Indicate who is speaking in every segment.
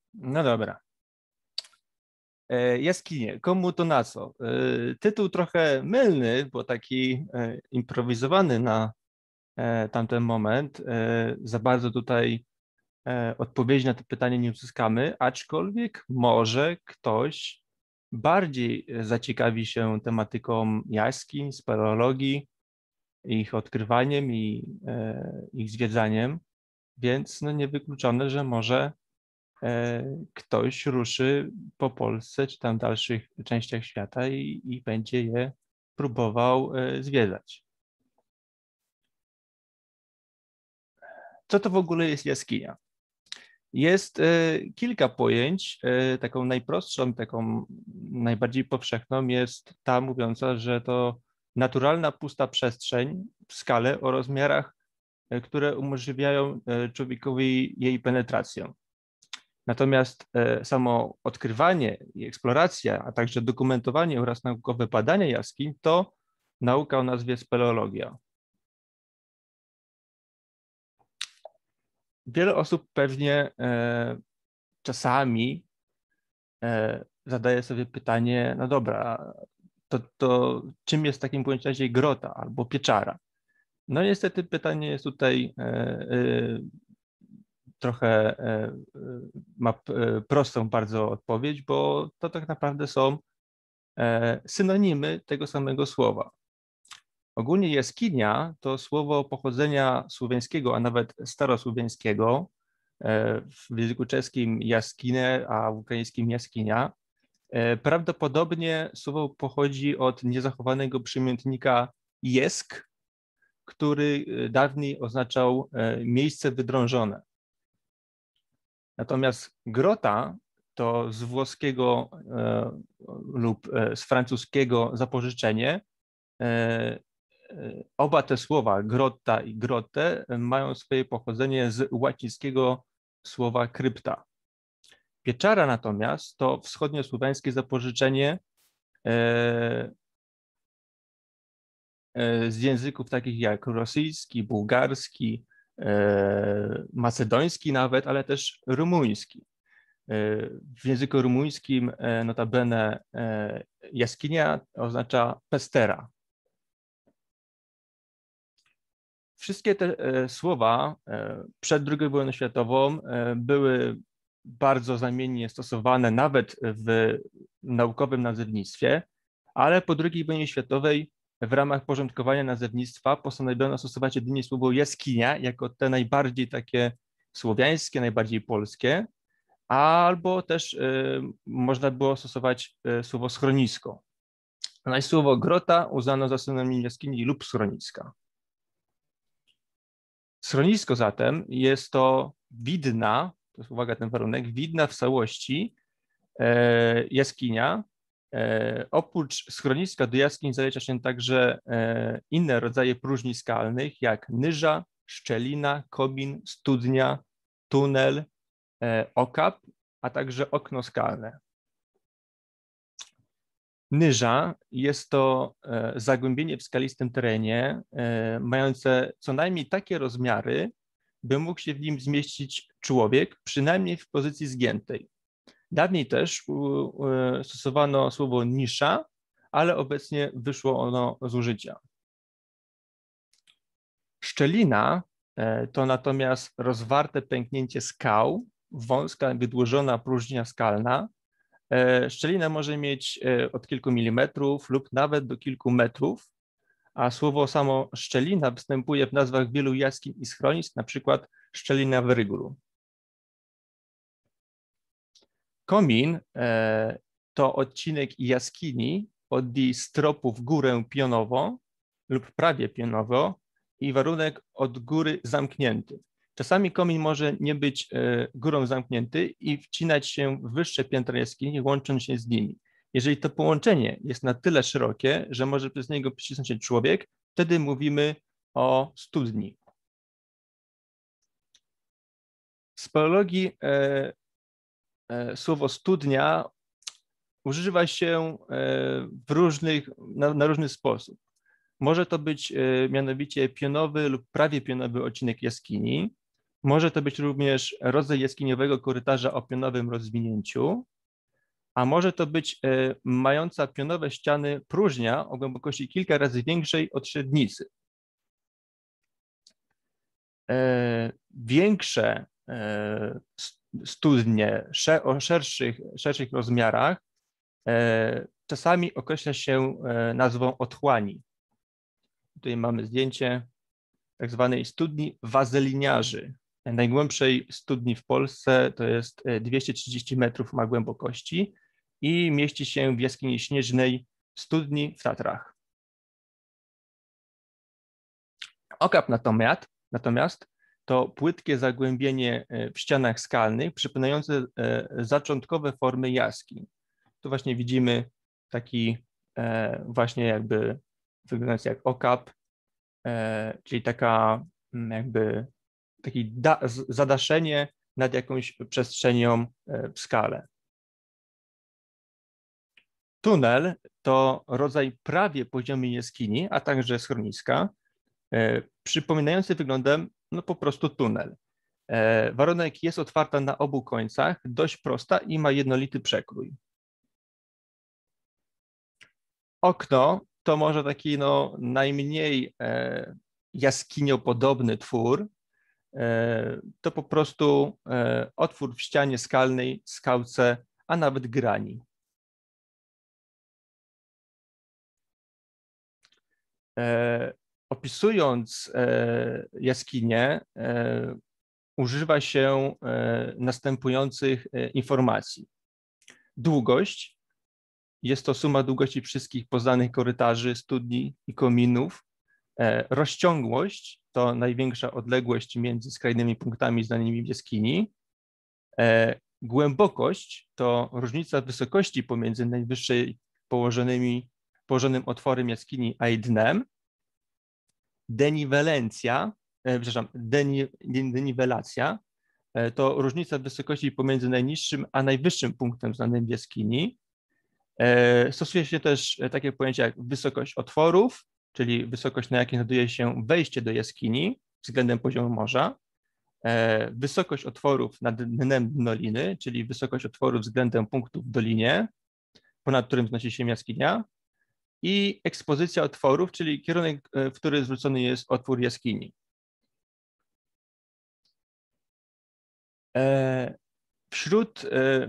Speaker 1: No dobra. Jaskinie, komu to na co? Tytuł trochę mylny, bo taki improwizowany na tamten moment. Za bardzo tutaj odpowiedzi na to pytanie nie uzyskamy, aczkolwiek może ktoś bardziej zaciekawi się tematyką jaskiń, speleologii, ich odkrywaniem i ich zwiedzaniem, więc no niewykluczone, że może ktoś ruszy po Polsce czy tam dalszych częściach świata i będzie je próbował zwiedzać. Co to w ogóle jest jaskinia? Jest kilka pojęć. Taką najprostszą, taką najbardziej powszechną jest ta mówiąca, że to naturalna pusta przestrzeń w skale o rozmiarach, które umożliwiają człowiekowi jej penetrację. Natomiast samo odkrywanie i eksploracja, a także dokumentowanie oraz naukowe badania jaskiń to nauka o nazwie speleologia. Wiele osób pewnie czasami zadaje sobie pytanie, no dobra, to czym jest w takim bądź razie grota albo pieczara? No niestety pytanie jest tutaj trochę ma prostą bardzo odpowiedź, bo to tak naprawdę są synonimy tego samego słowa. Ogólnie jaskinia to słowo pochodzenia słowiańskiego, a nawet starosłowiańskiego. W języku czeskim jaskinę, a w ukraińskim jaskinia. Prawdopodobnie słowo pochodzi od niezachowanego przymiotnika jesk, który dawniej oznaczał miejsce wydrążone. Natomiast grota to z włoskiego lub z francuskiego zapożyczenie. Oba te słowa, grotta i grotte, mają swoje pochodzenie z łacińskiego słowa krypta. Pieczara natomiast to wschodniosłowiańskie zapożyczenie z języków takich jak rosyjski, bułgarski, macedoński nawet, ale też rumuński. W języku rumuńskim notabene jaskinia oznacza pestera. Wszystkie te słowa przed II wojną światową były bardzo zamiennie stosowane nawet w naukowym nazewnictwie, ale po II wojnie światowej w ramach porządkowania nazewnictwa postanowiono stosować jedynie słowo jaskinia jako te najbardziej takie słowiańskie, najbardziej polskie, albo też można było stosować słowo schronisko. No i słowo grota uznano za synonim jaskini lub schroniska. Schronisko zatem jest to widna, to jest uwaga ten warunek, widna w całości jaskinia. Oprócz schroniska do jaskiń zalicza się także inne rodzaje próżni skalnych, jak nyża, szczelina, komin, studnia, tunel, okap, a także okno skalne. Nyża jest to zagłębienie w skalistym terenie, mające co najmniej takie rozmiary, by mógł się w nim zmieścić człowiek, przynajmniej w pozycji zgiętej. Dawniej też stosowano słowo nisza, ale obecnie wyszło ono z użycia. Szczelina to natomiast rozwarte pęknięcie skał, wąska, wydłużona próżnia skalna. Szczelina może mieć od kilku milimetrów lub nawet do kilku metrów, a słowo samo szczelina występuje w nazwach wielu jaskiń i schronisk, na przykład szczelina w Ryglu. Komin to odcinek jaskini od jej stropu w górę pionowo lub prawie pionowo i warunek od góry zamknięty. Czasami komin może nie być górą zamknięty i wcinać się w wyższe piętra jaskini, łącząc się z nimi. Jeżeli to połączenie jest na tyle szerokie, że może przez niego przycisnąć się człowiek, wtedy mówimy o studni. W speleologii słowo studnia używa się na różny sposób. Może to być mianowicie pionowy lub prawie pionowy odcinek jaskini, Może to być również rodzaj jaskiniowego korytarza o pionowym rozwinięciu, a może to być mająca pionowe ściany próżnia o głębokości kilka razy większej od średnicy. Większe studnie o szerszych rozmiarach czasami określa się nazwą otchłani. Tutaj mamy zdjęcie tak zwanej studni wazeliniarzy. Najgłębszej studni w Polsce to jest 230 metrów ma głębokości i mieści się w jaskini śnieżnej studni w Tatrach. Okap natomiast to płytkie zagłębienie w ścianach skalnych przypominające zaczątkowe formy jaskiń. Tu właśnie widzimy taki właśnie jakby wyglądający jak okap, czyli taka jakby takie zadaszenie nad jakąś przestrzenią w skale. Tunel to rodzaj prawie poziomej jaskini, a także schroniska, przypominający wyglądem no po prostu tunel. Warunek jest otwarta na obu końcach, dość prosta i ma jednolity przekrój. Okno to może taki no, najmniej jaskiniopodobny twór. To po prostu otwór w ścianie skalnej, skałce, a nawet grani. Opisując jaskinię, używa się następujących informacji. Długość jest to suma długości wszystkich poznanych korytarzy, studni i kominów. Rozciągłość to największa odległość między skrajnymi punktami znanymi w jaskini. Głębokość to różnica wysokości pomiędzy najwyższej położonym otworem jaskini a jej dnem. Deniwelacja to różnica wysokości pomiędzy najniższym a najwyższym punktem znanym w jaskini. Stosuje się też takie pojęcia jak wysokość otworów, czyli wysokość, na jakiej znajduje się wejście do jaskini względem poziomu morza. Wysokość otworów nad dnem dnoliny, czyli wysokość otworów względem punktu w dolinie, ponad którym wznosi się jaskinia. I ekspozycja otworów, czyli kierunek, w który zwrócony jest otwór jaskini. Wśród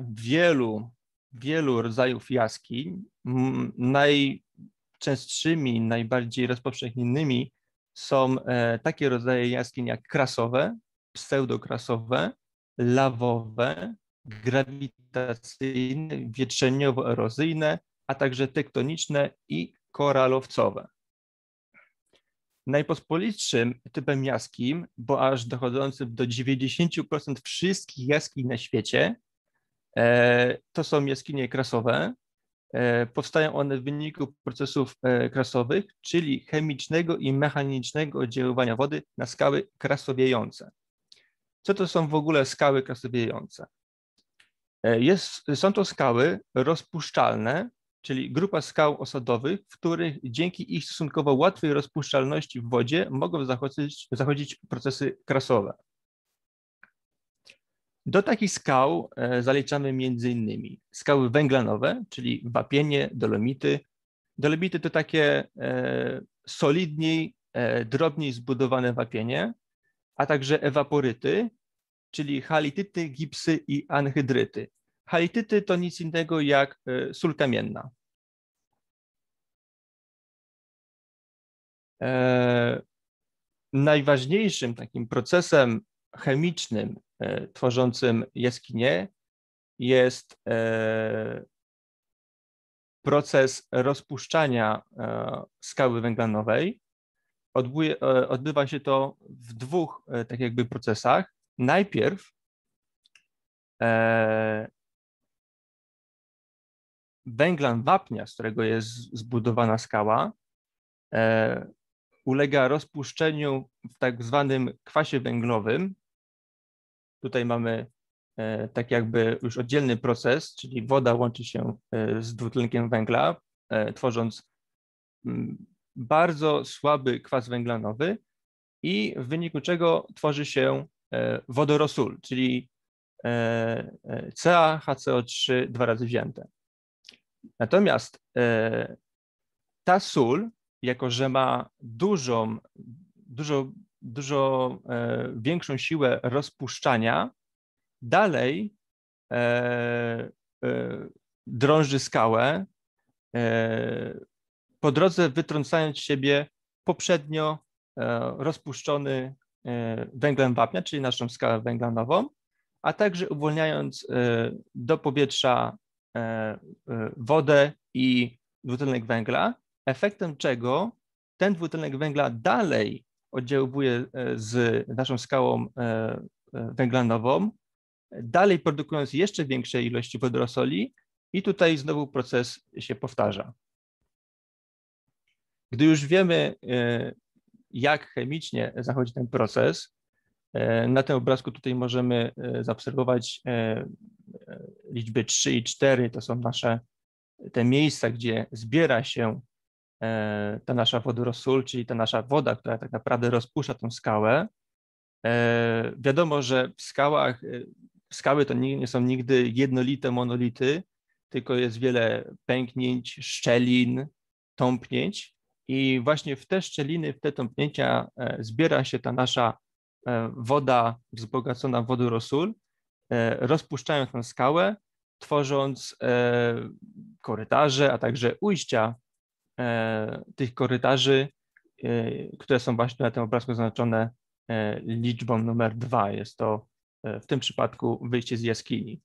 Speaker 1: wielu rodzajów jaskiń najczęstszymi, najbardziej rozpowszechnionymi są takie rodzaje jaskiń jak krasowe, pseudokrasowe, lawowe, grawitacyjne, wietrzeniowo-erozyjne, a także tektoniczne i koralowcowe. Najpospolitszym typem jaskiń, bo aż dochodzącym do 90% wszystkich jaskiń na świecie, to są jaskinie krasowe. Powstają one w wyniku procesów krasowych, czyli chemicznego i mechanicznego oddziaływania wody na skały krasowiejące. Co to są w ogóle skały krasowiejące? Są to skały rozpuszczalne, czyli grupa skał osadowych, w których dzięki ich stosunkowo łatwej rozpuszczalności w wodzie mogą zachodzić procesy krasowe. Do takich skał zaliczamy m.in. skały węglanowe, czyli wapienie, dolomity. Dolomity to takie solidniej, drobniej zbudowane wapienie, a także ewaporyty, czyli halityty, gipsy i anhydryty. Halityty to nic innego jak sól kamienna. Najważniejszym takim procesem chemicznym tworzącym jaskinie jest proces rozpuszczania skały węglanowej. Odbywa się to w dwóch tak jakby procesach. Najpierw węglan wapnia, z którego jest zbudowana skała, ulega rozpuszczeniu w tak zwanym kwasie węglowym. Tutaj mamy tak jakby już oddzielny proces, czyli woda łączy się z dwutlenkiem węgla, tworząc bardzo słaby kwas węglanowy i w wyniku czego tworzy się wodorosól, czyli CaHCO3 2 razy wzięte. Natomiast ta sól, jako że ma dużo większą siłę rozpuszczania, dalej drąży skałę, po drodze wytrącając z siebie poprzednio rozpuszczony węglem wapnia, czyli naszą skałę węglanową, a także uwalniając do powietrza wodę i dwutlenek węgla, efektem czego ten dwutlenek węgla dalej oddziałuje z naszą skałą węglanową, dalej produkując jeszcze większe ilości wodorosoli i tutaj znowu proces się powtarza. Gdy już wiemy, jak chemicznie zachodzi ten proces, na tym obrazku tutaj możemy zaobserwować liczby 3 i 4, to są te miejsca, gdzie zbiera się ta nasza wodorosól, czyli ta nasza woda, która tak naprawdę rozpuszcza tą skałę. Wiadomo, że w skałach, skały to nie są nigdy jednolite monolity, tylko jest wiele pęknięć, szczelin, tąpnięć i właśnie w te szczeliny, w te tąpnięcia zbiera się ta nasza woda wzbogacona w wodorosól, rozpuszczając tę skałę, tworząc korytarze, a także ujścia tych korytarzy, które są właśnie na tym obrazku zaznaczone liczbą numer 2. Jest to w tym przypadku wyjście z jaskini.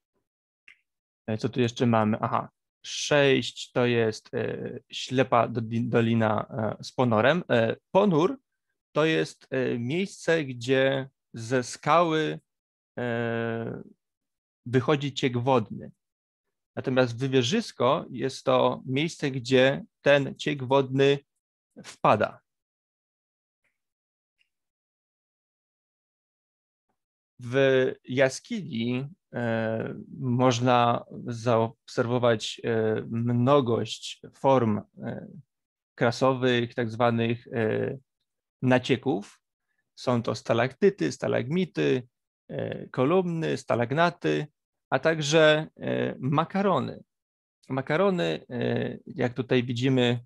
Speaker 1: Co tu jeszcze mamy? Aha, 6 to jest ślepa dolina z ponorem. Ponór to jest miejsce, gdzie ze skały wychodzi ciek wodny. Natomiast wywierzysko jest to miejsce, gdzie ten ciek wodny wpada. W jaskini można zaobserwować mnogość form krasowych, tak zwanych nacieków. Są to stalaktyty, stalagmity, kolumny, stalagnaty, a także makarony. Makarony, jak tutaj widzimy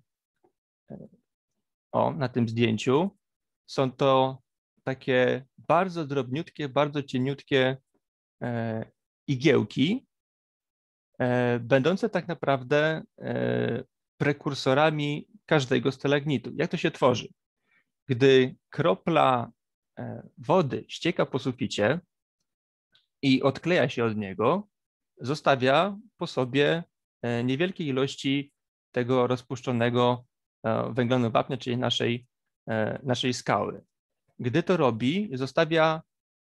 Speaker 1: na tym zdjęciu, są to takie bardzo drobniutkie, bardzo cieniutkie igiełki, będące tak naprawdę prekursorami każdego stalagmitu. Jak to się tworzy? Gdy kropla wody ścieka po suficie i odkleja się od niego, zostawia po sobie niewielkie ilości tego rozpuszczonego węglanu wapnia, czyli naszej skały. Gdy to robi, zostawia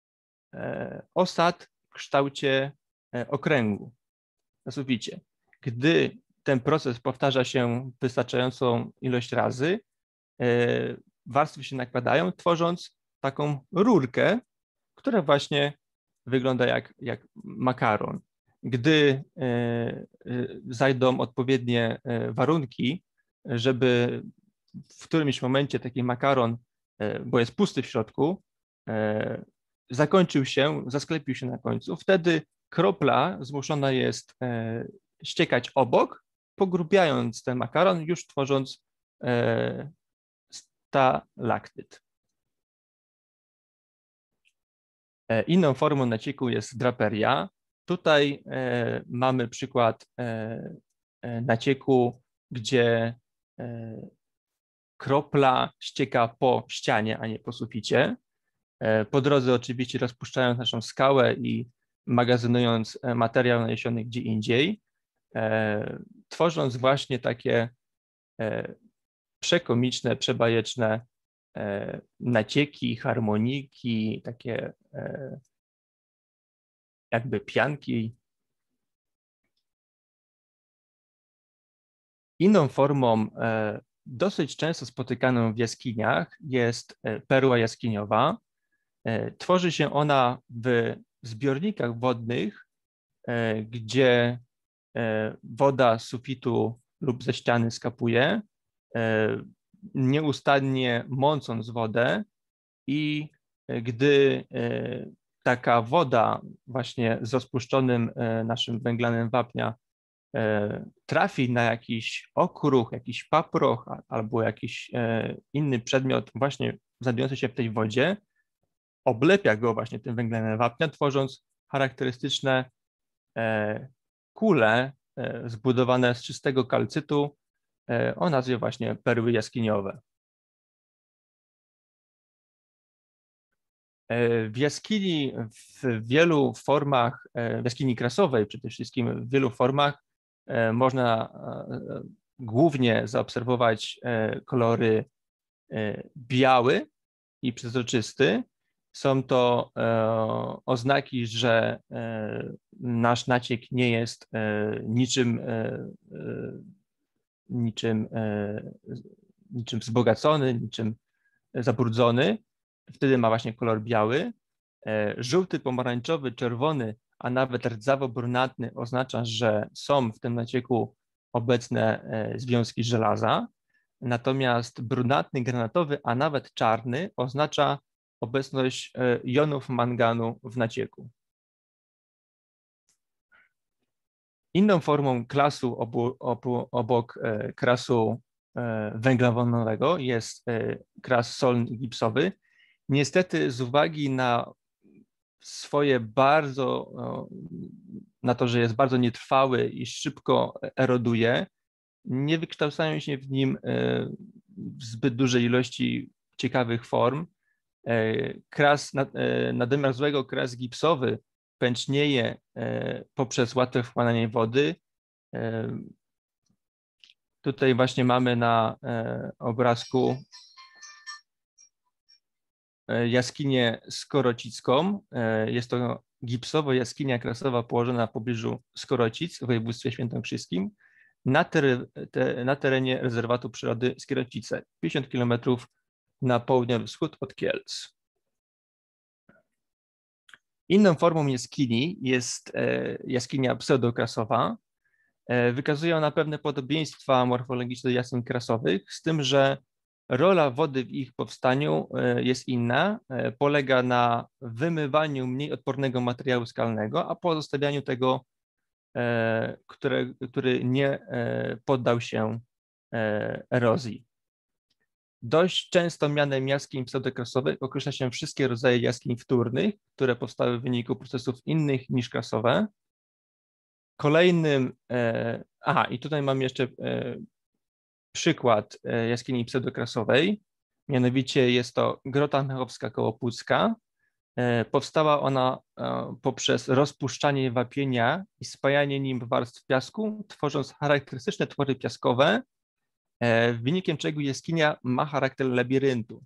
Speaker 1: osad w kształcie okręgu na suficie. Gdy ten proces powtarza się wystarczającą ilość razy, warstwy się nakładają, tworząc taką rurkę, która właśnie wygląda jak makaron. Gdy zajdą odpowiednie warunki, żeby w którymś momencie taki makaron, bo jest pusty w środku, zakończył się, zasklepił się na końcu, wtedy kropla zmuszona jest ściekać obok, pogrubiając ten makaron, już tworząc stalaktyt. Inną formą nacieku jest draperia. Tutaj mamy przykład nacieku, gdzie kropla ścieka po ścianie, a nie po suficie. Po drodze oczywiście rozpuszczając naszą skałę i magazynując materiał naniesiony gdzie indziej, tworząc właśnie takie przekomiczne, przebajeczne nacieki, harmoniki, takie jakby pianki. Inną formą dosyć często spotykaną w jaskiniach jest perła jaskiniowa. Tworzy się ona w zbiornikach wodnych, gdzie woda z sufitu lub ze ściany skapuje, nieustannie mącąc wodę i gdy taka woda właśnie z rozpuszczonym naszym węglanem wapnia trafi na jakiś okruch, jakiś paproch albo jakiś inny przedmiot właśnie znajdujący się w tej wodzie, oblepia go właśnie tym węglanem wapnia, tworząc charakterystyczne kule zbudowane z czystego kalcytu o nazwie właśnie perły jaskiniowe. W jaskini w wielu formach, w jaskini krasowej przede wszystkim w wielu formach można głównie zaobserwować kolory biały i przezroczysty. Są to oznaki, że nasz naciek nie jest niczym wzbogacony, niczym zabrudzony. Wtedy ma właśnie kolor biały. Żółty, pomarańczowy, czerwony, a nawet rdzawo-brunatny oznacza, że są w tym nacieku obecne związki żelaza. Natomiast brunatny, granatowy, a nawet czarny oznacza obecność jonów manganu w nacieku. Inną formą klasu obok krasu węgla wonnego jest kras solny i gipsowy. Niestety z uwagi na na to, że jest bardzo nietrwały i szybko eroduje, nie wykształcają się w nim zbyt dużej ilości ciekawych form. Kras nadmiar złego, kras gipsowy pęcznieje poprzez łatwe wchłanianie wody. Tutaj właśnie mamy na obrazku jaskinię Skorocicką. Jest to gipsowa jaskinia krasowa położona w pobliżu Skorocic w województwie świętokrzyskim na terenie rezerwatu przyrody Skierocice, 50 km na południowy wschód od Kielc. Inną formą jaskini jest jaskinia pseudokrasowa. Wykazuje ona pewne podobieństwa morfologiczne do jaskiń krasowych, z tym, że rola wody w ich powstaniu jest inna. Polega na wymywaniu mniej odpornego materiału skalnego, a pozostawianiu tego, który nie poddał się erozji. Dość często mianem jaskiń pseudokrasowych określa się wszystkie rodzaje jaskiń wtórnych, które powstały w wyniku procesów innych niż krasowe. Kolejnym, i tutaj mam jeszcze przykład jaskini pseudokrasowej, mianowicie jest to Grota Mechowska koło Pucka. Powstała ona poprzez rozpuszczanie wapienia i spajanie nim warstw piasku, tworząc charakterystyczne twory piaskowe, wynikiem czego jaskinia ma charakter labiryntu.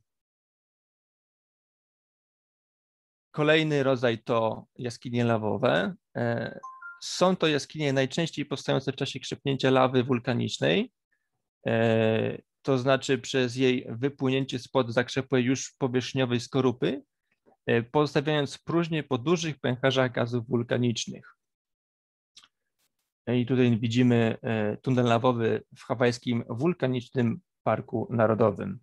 Speaker 1: Kolejny rodzaj to jaskinie lawowe. Są to jaskinie najczęściej powstające w czasie krzepnięcia lawy wulkanicznej, to znaczy przez jej wypłynięcie spod zakrzepłej już powierzchniowej skorupy, pozostawiając próżnię po dużych pęcherzach gazów wulkanicznych. I tutaj widzimy tunel lawowy w hawajskim wulkanicznym parku narodowym.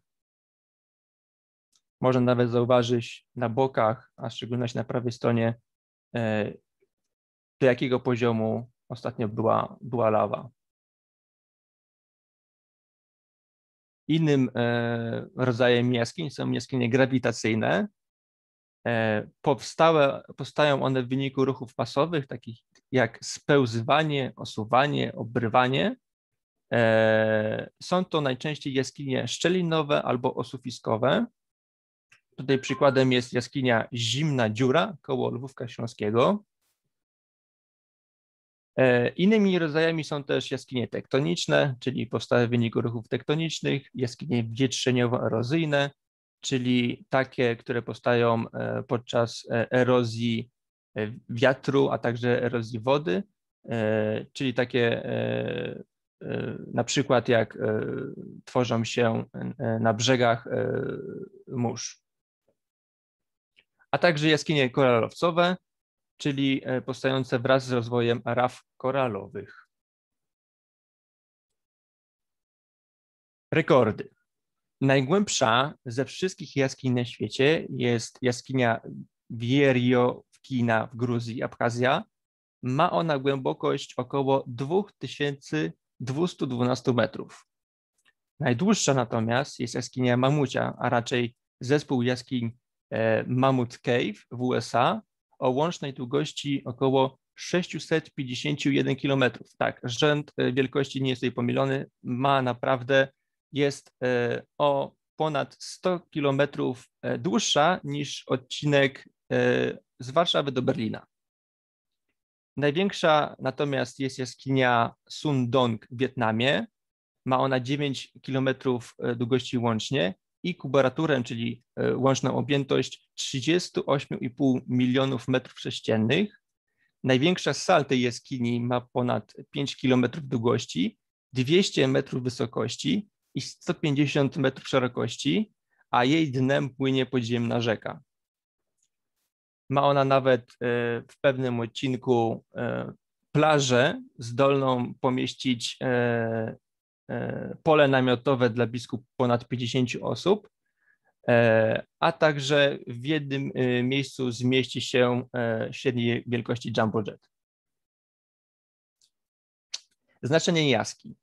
Speaker 1: Można nawet zauważyć na bokach, a w szczególności na prawej stronie, do jakiego poziomu ostatnio była lawa. Innym rodzajem jaskiń są jaskinie grawitacyjne. Powstają one w wyniku ruchów masowych, takich jak spełzywanie, osuwanie, obrywanie. Są to najczęściej jaskinie szczelinowe albo osuwiskowe. Tutaj przykładem jest jaskinia Zimna Dziura koło Lwówka Śląskiego. Innymi rodzajami są też jaskinie tektoniczne, czyli powstałe w wyniku ruchów tektonicznych, jaskinie wietrzeniowo-erozyjne, czyli takie, które powstają podczas erozji wiatru, a także erozji wody, czyli takie na przykład jak tworzą się na brzegach mórz. A także jaskinie koralowcowe, czyli powstające wraz z rozwojem raf koralowych. Rekordy. Najgłębsza ze wszystkich jaskiń na świecie jest jaskinia Wierjowkina w Gruzji, Abchazja. Ma ona głębokość około 2212 metrów. Najdłuższa natomiast jest jaskinia Mamucia, a raczej zespół jaskiń Mammoth Cave w USA o łącznej długości około 651 km. Tak, rzęd wielkości nie jest tutaj pomylony, jest o ponad 100 km dłuższa niż odcinek z Warszawy do Berlina. Największa natomiast jest jaskinia Sun Dong w Wietnamie. Ma ona 9 km długości łącznie i kuberaturę, czyli łączną objętość 38,5 milionów metrów sześciennych. Największa z sal tej jaskini ma ponad 5 km długości, 200 metrów wysokości i 150 metrów szerokości, a jej dnem płynie podziemna rzeka. Ma ona nawet w pewnym odcinku plażę zdolną pomieścić pole namiotowe dla blisko ponad 50 osób, a także w jednym miejscu zmieści się średniej wielkości jumbo jet. Znaczenie jaskiń.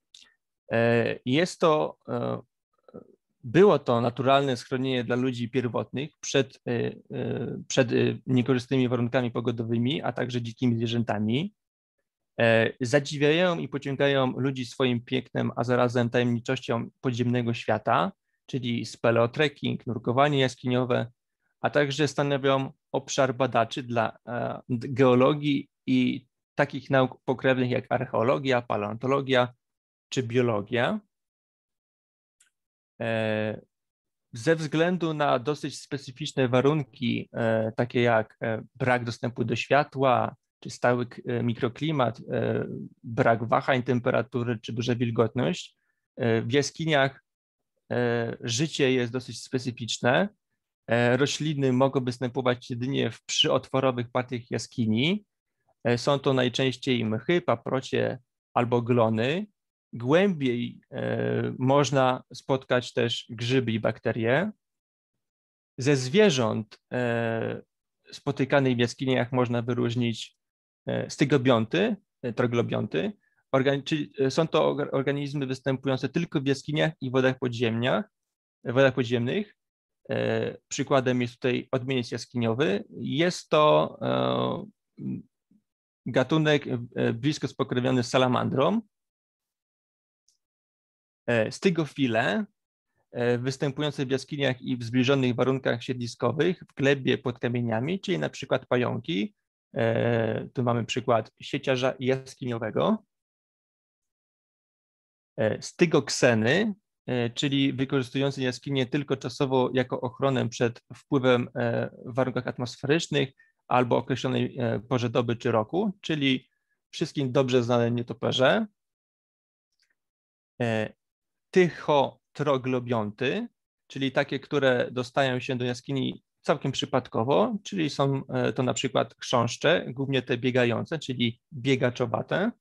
Speaker 1: Było to naturalne schronienie dla ludzi pierwotnych przed niekorzystnymi warunkami pogodowymi, a także dzikimi zwierzętami. Zadziwiają i pociągają ludzi swoim pięknem, a zarazem tajemniczością podziemnego świata, czyli speleotrekking, nurkowanie jaskiniowe, a także stanowią obszar badaczy dla geologii i takich nauk pokrewnych jak archeologia, paleontologia czy biologia. Ze względu na dosyć specyficzne warunki, takie jak brak dostępu do światła, czy stały mikroklimat, brak wahań temperatury, czy duża wilgotność, w jaskiniach życie jest dosyć specyficzne. Rośliny mogą występować jedynie w przyotworowych partiach jaskini. Są to najczęściej mchy, paprocie albo glony. Głębiej można spotkać też grzyby i bakterie. Ze zwierząt spotykanych w jaskiniach można wyróżnić stygobionty, troglobionty. Są to organizmy występujące tylko w jaskiniach i wodach podziemnych. Przykładem jest tutaj odmieniec jaskiniowy. Jest to gatunek blisko spokrewniony z salamandrą. Stygofile występujące w jaskiniach i w zbliżonych warunkach siedliskowych, w glebie pod kamieniami, czyli na przykład pająki. Tu mamy przykład sieciarza jaskiniowego. Stygokseny, czyli wykorzystujące jaskinie tylko czasowo jako ochronę przed wpływem w warunkach atmosferycznych albo określonej porze doby czy roku, czyli wszystkim dobrze znane nietoperze. Tychotroglobionty, czyli takie, które dostają się do jaskini całkiem przypadkowo, czyli są to na przykład chrząszcze, głównie te biegające, czyli biegaczowate.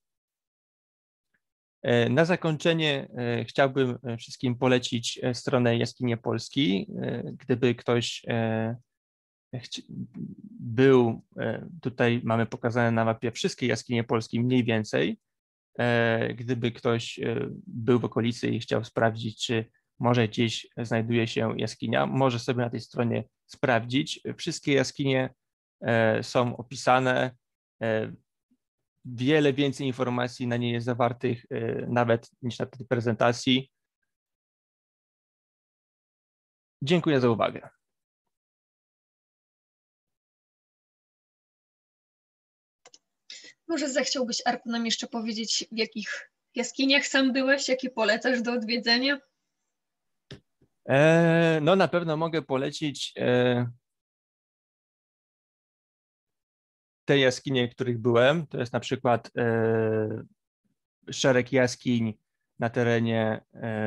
Speaker 1: Na zakończenie chciałbym wszystkim polecić stronę Jaskinie Polski. Gdyby ktoś był, tutaj mamy pokazane na mapie wszystkie jaskinie Polski mniej więcej. Gdyby ktoś był w okolicy i chciał sprawdzić, czy może gdzieś znajduje się jaskinia, może sobie na tej stronie sprawdzić. Wszystkie jaskinie są opisane. Wiele więcej informacji na niej jest zawartych nawet niż na tej prezentacji. Dziękuję za uwagę.
Speaker 2: Może zechciałbyś, Arku, nam jeszcze powiedzieć, w jakich jaskiniach sam byłeś, jakie polecasz do odwiedzenia?
Speaker 1: No na pewno mogę polecić te jaskinie, w których byłem. To jest na przykład szereg jaskiń na terenie,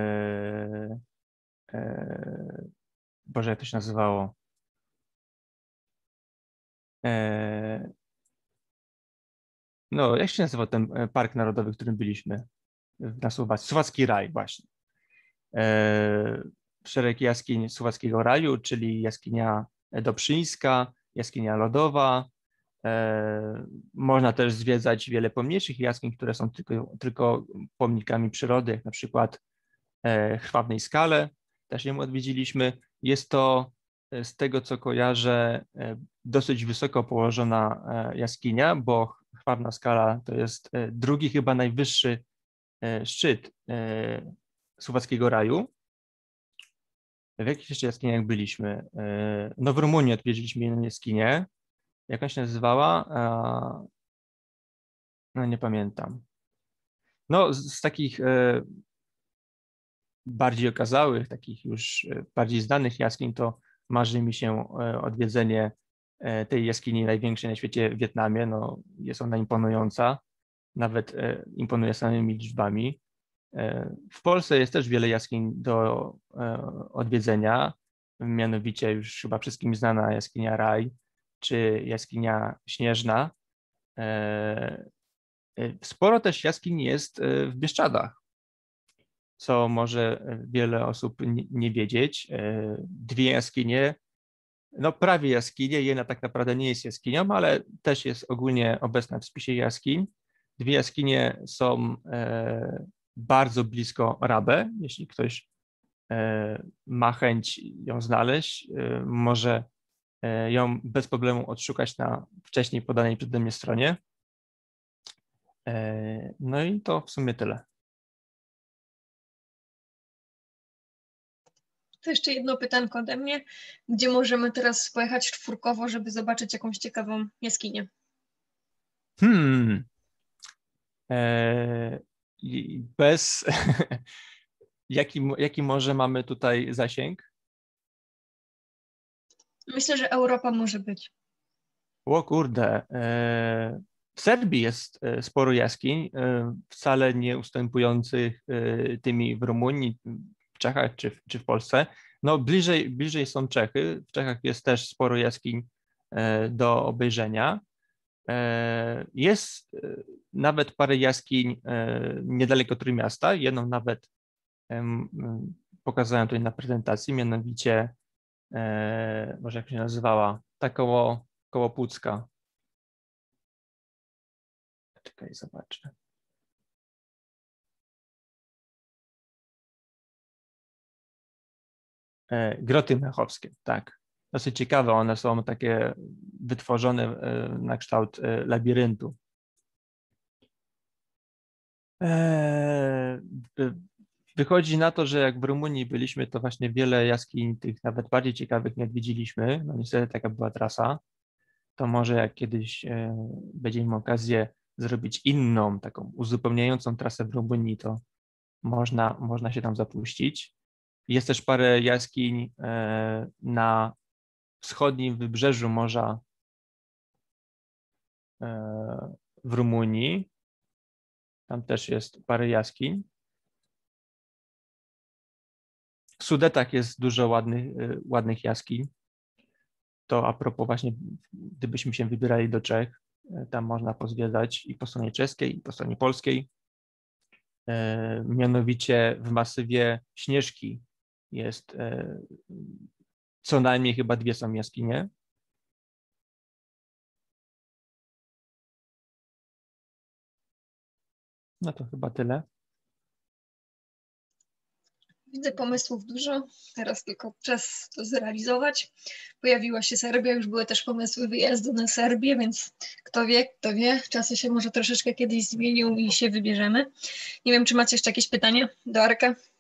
Speaker 1: Boże, jak to się nazywało? No, jak się nazywał ten park narodowy, w którym byliśmy na Słowacji? Słowacki Raj, właśnie. szereg jaskiń Suwałkiego Raju, czyli jaskinia Dobrzyńska, jaskinia Lodowa. Można też zwiedzać wiele pomniejszych jaskiń, które są tylko pomnikami przyrody, jak na przykład Krwawnej Skale. Też ją odwiedziliśmy. Jest to, z tego co kojarzę, dosyć wysoko położona jaskinia, bo Krwawna Skala to jest drugi chyba najwyższy szczyt Suwałkiego Raju. W jakich jeszcze jaskiniach byliśmy? No w Rumunii odwiedziliśmy jedną jaskinię. Jak ona się nazywała? No nie pamiętam. No z takich bardziej okazałych, takich już bardziej znanych jaskiń, to marzy mi się odwiedzenie tej jaskini największej na świecie w Wietnamie. No, jest ona imponująca, nawet imponuje samymi liczbami. W Polsce jest też wiele jaskiń do odwiedzenia, mianowicie już chyba wszystkim znana jaskinia Raj czy jaskinia Śnieżna. Sporo też jaskiń jest w Bieszczadach, co może wiele osób nie wiedzieć. Dwie jaskinie, no prawie jaskinie, jedna tak naprawdę nie jest jaskinią, ale też jest ogólnie obecna w spisie jaskiń. Dwie jaskinie są bardzo blisko Rabe. Jeśli ktoś ma chęć ją znaleźć, może ją bez problemu odszukać na wcześniej podanej przeze mnie stronie. No i to w sumie tyle.
Speaker 2: To jeszcze jedno pytanko ode mnie. Gdzie możemy teraz pojechać czwórkowo, żeby zobaczyć jakąś ciekawą jaskinię?
Speaker 1: Bez... Jaki może mamy tutaj zasięg?
Speaker 2: Myślę, że Europa może być.
Speaker 1: O kurde. W Serbii jest sporo jaskiń, wcale nie ustępujących tymi w Rumunii, w Czechach czy w Polsce. No bliżej są Czechy. W Czechach jest też sporo jaskiń do obejrzenia. Jest nawet parę jaskiń niedaleko Trójmiasta. Jedną nawet pokazałem tutaj na prezentacji, mianowicie może jak się nazywała, ta koło Pucka. Czekaj, zobaczę. Groty Mechowskie, tak. Dosyć ciekawe, one są takie wytworzone na kształt labiryntu. Wychodzi na to, że jak w Rumunii byliśmy, to właśnie wiele jaskiń tych nawet bardziej ciekawych nie odwiedziliśmy. No niestety taka była trasa. To może jak kiedyś będziemy okazję zrobić inną, taką uzupełniającą trasę w Rumunii, to można się tam zapuścić. Jest też parę jaskiń na wschodnim wybrzeżu morza w Rumunii. Tam też jest parę jaskiń. W Sudetach jest dużo ładnych jaskiń. To a propos właśnie, gdybyśmy się wybierali do Czech, tam można pozwiedzać i po stronie czeskiej, i po stronie polskiej. Mianowicie w masywie Śnieżki jest co najmniej chyba dwie są jaskinie. No to chyba tyle.
Speaker 2: Widzę pomysłów dużo, teraz tylko czas to zrealizować. Pojawiła się Serbia, już były też pomysły wyjazdu na Serbię, więc kto wie, czasy się może troszeczkę kiedyś zmienią i się wybierzemy. Nie wiem, czy macie jeszcze jakieś pytania do Arka?